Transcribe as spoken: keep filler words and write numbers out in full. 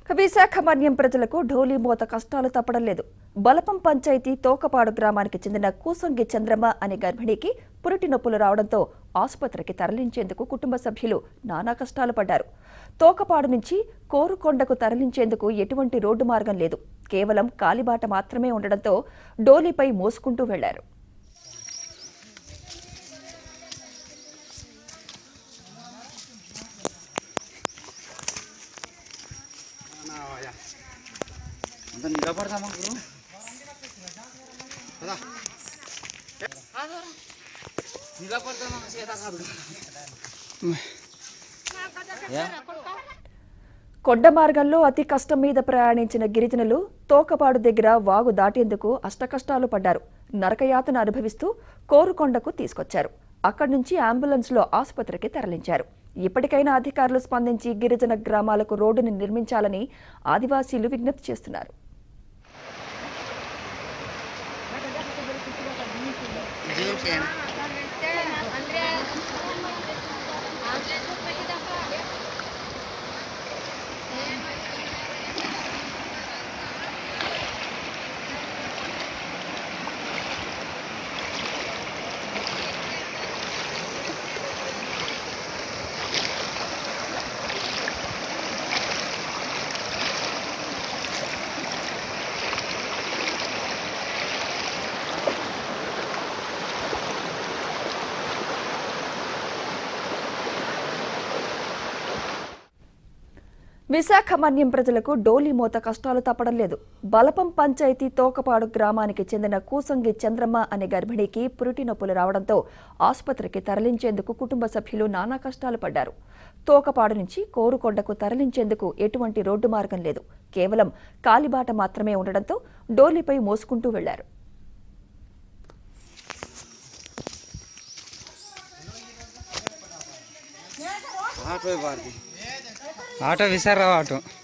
విశాఖ మన్యం ప్రజలకు ఢోలీ మోత కష్టాలు తప్పడం లేదు. బలపం పంచాయతీ తోకపాడు గ్రామానికి చెందిన కూసంగి చంద్రమ్మ అనే గర్భిణికి పురిటి నొప్పులు రావడంతో ఆసుపత్రికి తరలించేందుకు కుటుంబ సభ్యులు నానా కష్టాలు పడ్డారు. తోకపాడు నుంచి కోరుకొండకు తరలించేందుకు ఎటువంటి రోడ్డు మార్గం లేదు. కేవలం కాలిబాట మాత్రమే ఉండడంతో డోలీపై మోసుకుంటూ వెళ్లారు. కొండ మార్గంలో అతి కష్టం మీద ప్రయాణించిన గిరిజనులు తోకపాడు దగ్గర వాగు దాటేందుకు అష్టకష్టాలు పడ్డారు. నరకయాతన అనుభవిస్తూ కోరుకొండకు తీసుకొచ్చారు. అక్కడి నుంచి అంబులెన్స్ లో ఆసుపత్రికి తరలించారు. ఇప్పటికైనా అధికారులు స్పందించి గిరిజన గ్రామాలకు రోడ్డును నిర్మించాలని ఆదివాసీలు విజ్ఞప్తి చేస్తున్నారు. విశాఖ మన్యం ప్రజలకు డోలీ మోత కష్టాలు తప్పడం లేదు. బలపం పంచాయతీ తోకపాడు గ్రామానికి చెందిన కూసంగి చంద్రమ్మ అనే గర్భిణికి పురిటి నొప్పులు రావడంతో ఆసుపత్రికి తరలించేందుకు కుటుంబ సభ్యులు నానా కష్టాలు పడ్డారు. తోకపాడు నుంచి కోరుకొండకు తరలించేందుకు ఎటువంటి రోడ్డు మార్గం లేదు. కేవలం కాలిబాట మాత్రమే ఉండడంతో డోలీపై మోసుకుంటూ వెళ్లారు. Auto విసారా auto